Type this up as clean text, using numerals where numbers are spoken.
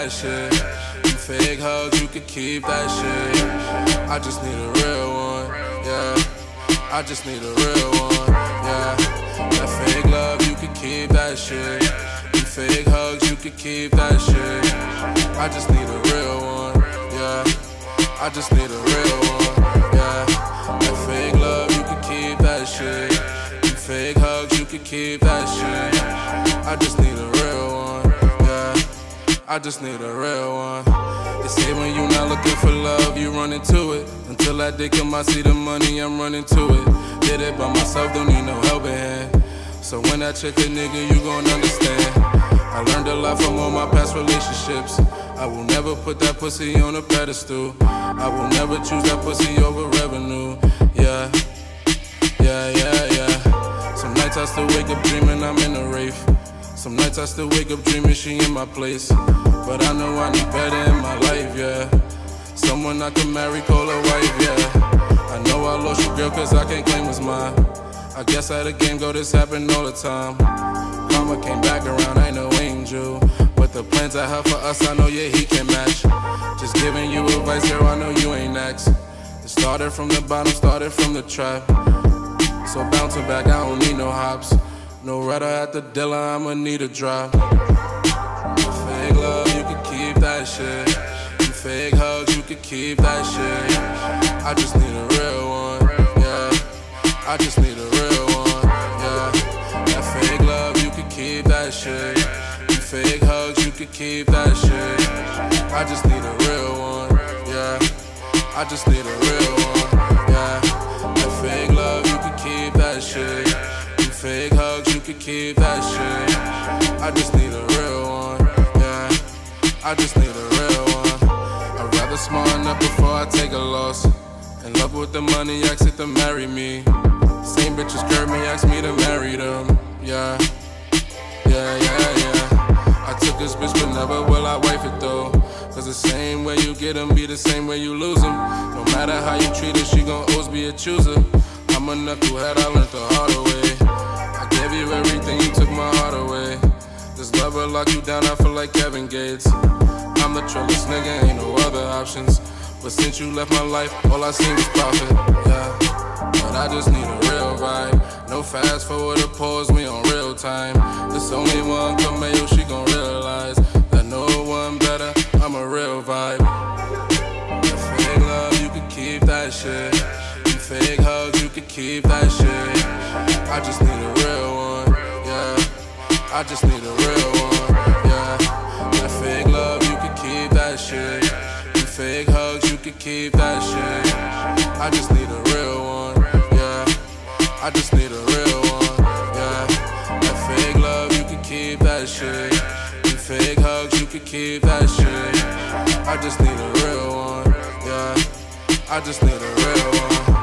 that shit. You fake hugs, you could keep that shit. I just need a real one, yeah. I just need a real one, yeah. That fake love, you could keep that shit. You fake hugs, you could keep that shit. I just need a real one, yeah. I just need a real one, yeah. That fake love, you could keep that shit. You fake hugs, you could keep that shit. I just need a real one, yeah. I just need a real one. They say when you not looking for love, you run into it. Until that day come, I see the money, I'm running to it. Did it by myself, don't need no helping hand. So when I check a nigga, you gon' understand. I learned a lot from all my past relationships. I will never put that pussy on a pedestal. I will never choose that pussy over revenue. Yeah, yeah, yeah, yeah. Some nights I still wake up dreaming I'm in a rave. Some nights I still wake up dreaming she in my place. But I know I need better in my life, yeah. Someone I can marry, call a wife, yeah. I know I lost your girl cause I can't claim it's mine. I guess how the game go, this happen all the time. Mama came back around, I ain't no angel. But the plans I have for us, I know, yeah, he can match. Just giving you advice, girl, I know you ain't next. It started from the bottom, started from the trap. So bouncing back, I don't need no hops. No rider at the dealer, I'ma need a drop. Fake love, you can keep that shit. You fake hugs, you can keep that shit. I just need a real one, yeah. I just need a real one, yeah. That fake love, you can keep that shit. You fake hugs, you can keep that shit. I just need a real one, yeah. I just need a real one, yeah. That fake love, you can keep that shit. You fake hugs, you can keep that shit. I just need a real one, yeah. I just need a real one. I'd rather smarten up before I take a loss. In love with the money, ask it to marry me. Same bitches curve me, ask me to marry them. Yeah, yeah, yeah, yeah. I took this bitch, but never will I wife it though. Cause the same way you get them, be the same way you lose them. No matter how you treat her, she gon' always be a chooser. I'm a knucklehead, I learned the hard way. I gave you everything, you took my heart away. This love will lock you down, I feel like Kevin Gates. I'm the trillest nigga, ain't no other options. But since you left my life, all I seen was profit, yeah. But I just need a real vibe. No fast forward or pause, we on real time. There's only one Cameo, she gon' realize that no one better, I'm a real vibe. That fake love, you can keep that shit. You fake hugs, you can keep that shit. I just need a real one, yeah. I just need a real one, yeah. That fake love, you can keep that shit. You fake hugs, you can keep that shit. I just need a real one, yeah. I just need a real one, yeah. That fake love, you can keep that shit. You fake hugs, you can keep that shit. I just need a real one, yeah. I just need a real one.